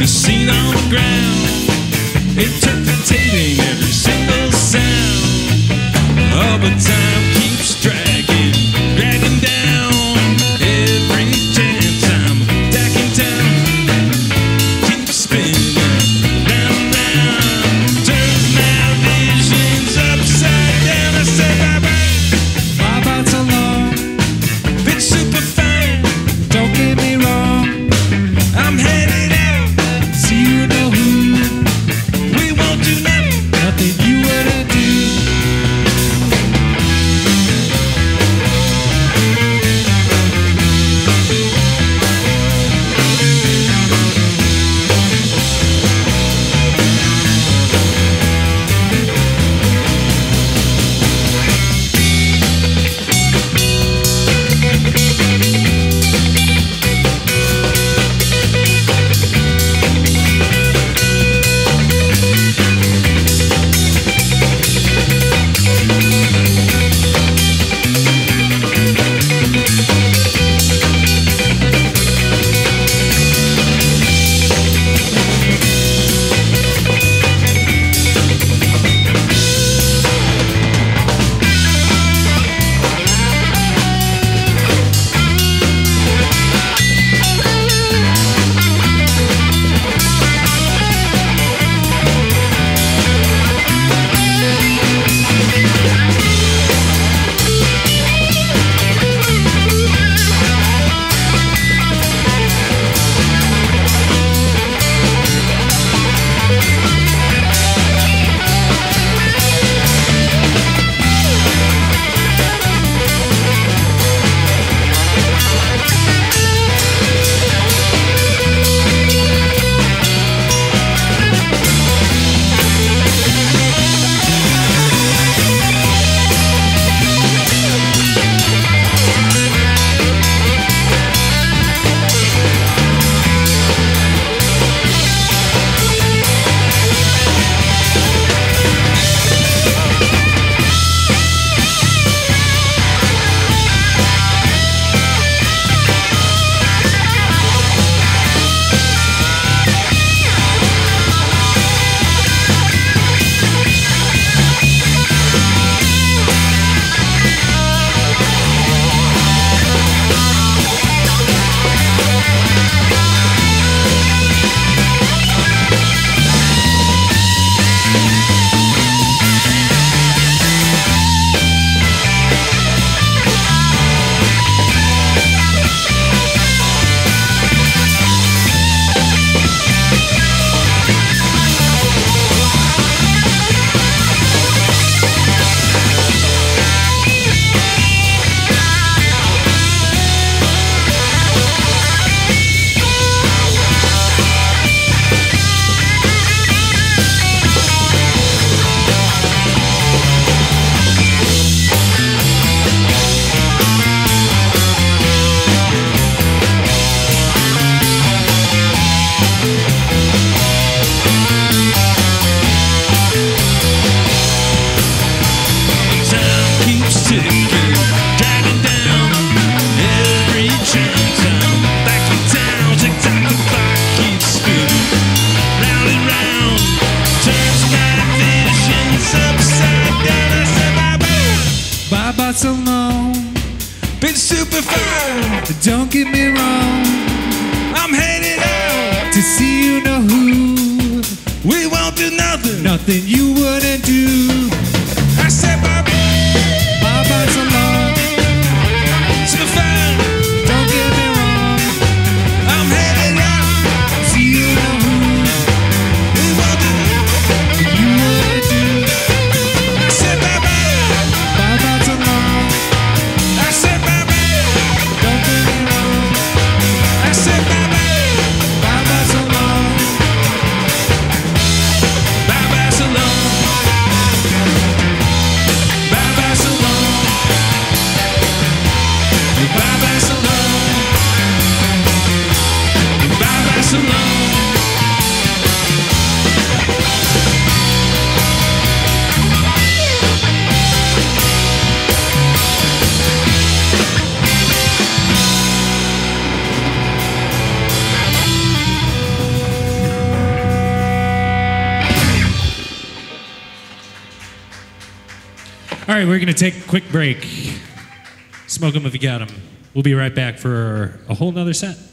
seat on the ground, interpreting every single sound. Oh, but time keeps dragging down. Every chance I'm back in town, keep spinning round and round, turns my visions upside down. I said bye-bye, bye-bye so long, been super fine, don't get me wrong, I'm headed out, so you know who, we won't do nothing you wouldn't do. So long, been super fun, don't get me wrong, I'm headed out to see you know who, we won't do nothing you wouldn't do. I said bye-bye, bye-bye so long, super fun, don't get me wrong, I'm headed out to see you know who, we won't do nothing you wouldn't do. I said bye-bye, bye-bye so long, bye-bye so long. All right, we're going to take a quick break. Smoke 'em if you got 'em. We'll be right back for a whole nother set.